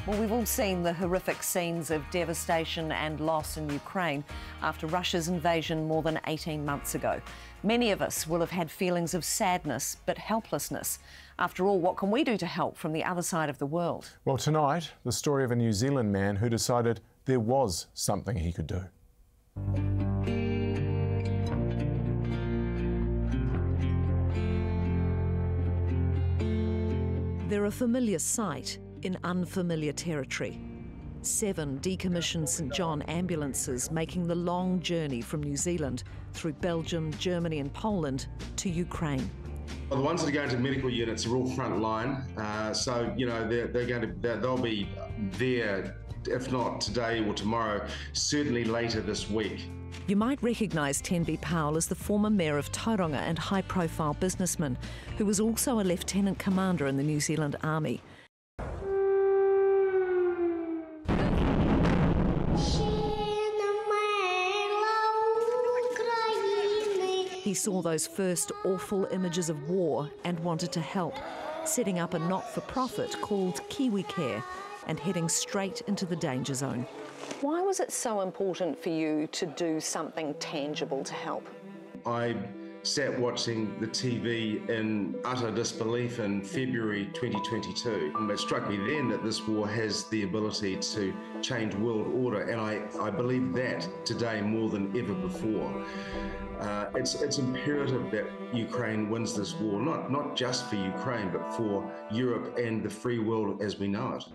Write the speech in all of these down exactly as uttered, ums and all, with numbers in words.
Well, we've all seen the horrific scenes of devastation and loss in Ukraine after Russia's invasion more than eighteen months ago. Many of us will have had feelings of sadness but helplessness. After all, what can we do to help from the other side of the world? Well, tonight, the story of a New Zealand man who decided there was something he could do. They're a familiar sight in unfamiliar territory. Seven decommissioned St John ambulances making the long journey from New Zealand through Belgium, Germany and Poland to Ukraine. Well, the ones that are going to medical units are all front line, uh, so you know they're, they're going to they're, they'll be there, if not today or tomorrow, certainly later this week. You might recognise Tenby Powell as the former mayor of Tauranga and high-profile businessman, who was also a lieutenant commander in the New Zealand Army. He saw those first awful images of war and wanted to help, setting up a not-for-profit called Kiwi Care and heading straight into the danger zone. Why was it so important for you to do something tangible to help? I sat watching the T V in utter disbelief in February twenty twenty-two. It struck me then that this war has the ability to change world order, and I, I believe that today more than ever before. Uh, it's, it's imperative that Ukraine wins this war, not, not just for Ukraine, but for Europe and the free world as we know it.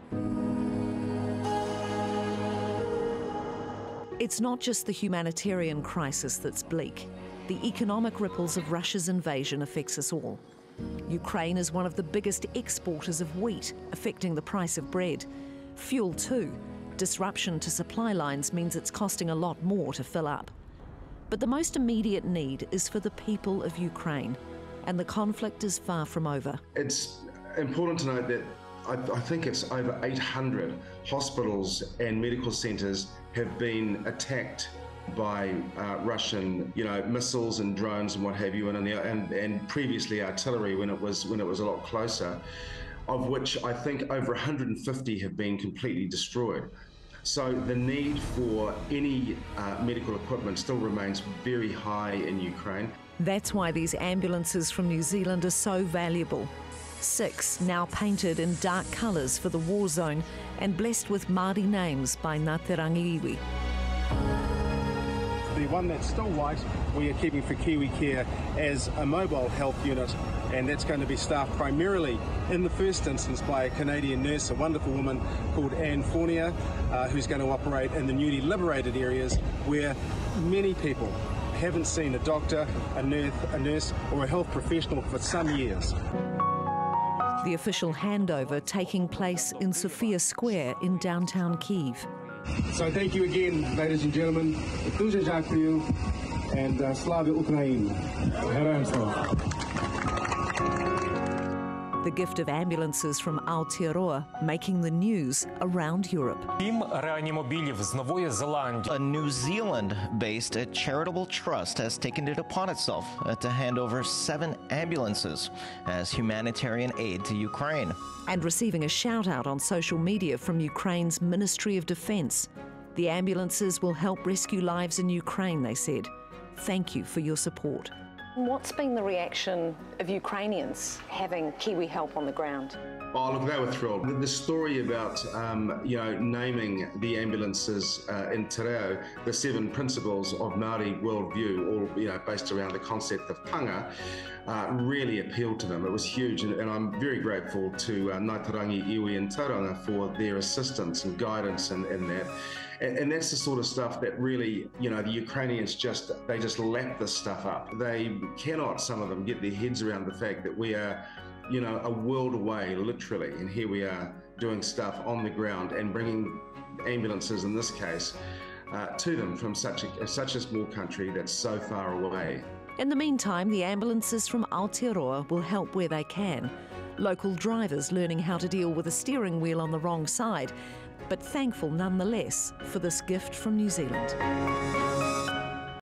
It's not just the humanitarian crisis that's bleak. The economic ripples of Russia's invasion affects us all. Ukraine is one of the biggest exporters of wheat, affecting the price of bread. Fuel too. Disruption to supply lines means it's costing a lot more to fill up. But the most immediate need is for the people of Ukraine, and the conflict is far from over. It's important to note that I, I think it's over eight hundred hospitals and medical centres have been attacked by uh, Russian, you know, missiles and drones and what have you, and, and and previously artillery when it was when it was a lot closer, of which I think over one hundred fifty have been completely destroyed. So the need for any uh, medical equipment still remains very high in Ukraine. That's why these ambulances from New Zealand are so valuable. Six now painted in dark colours for the war zone and blessed with Māori names by Ngā Te Rangi Iwi. The one that's still white we are keeping for Kiwi Care as a mobile health unit, and that's going to be staffed primarily in the first instance by a Canadian nurse, a wonderful woman called Anne Fournier, uh, who's going to operate in the newly liberated areas where many people haven't seen a doctor, a nurse, a nurse or a health professional for some years. The official handover taking place in Sofia Square in downtown Kyiv. So thank you again, ladies and gentlemen. Дуже дякую, and uh, Slava Ukraine. The gift of ambulances from Aotearoa making the news around Europe. A New Zealand-based charitable trust has taken it upon itself uh, to hand over seven ambulances as humanitarian aid to Ukraine. And receiving a shout-out on social media from Ukraine's Ministry of Defence. The ambulances will help rescue lives in Ukraine, they said. Thank you for your support. What's been the reaction of Ukrainians having Kiwi help on the ground? Oh, look, they were thrilled. The, the story about, um, you know, naming the ambulances uh, in Te Reo, the seven principles of Māori worldview, all, you know, based around the concept of panga, uh, really appealed to them. It was huge, and, and I'm very grateful to uh, Ngā Te Rangi Iwi and Tauranga for their assistance and guidance in, in that. And, and that's the sort of stuff that really, you know, the Ukrainians just, they just lap this stuff up. They cannot, some of them, get their heads around the fact that we are, you know, a world away, literally, and here we are doing stuff on the ground and bringing ambulances, in this case, uh, to them from such a, such a small country that's so far away. In the meantime, the ambulances from Aotearoa will help where they can. Local drivers learning how to deal with a steering wheel on the wrong side, but thankful nonetheless for this gift from New Zealand.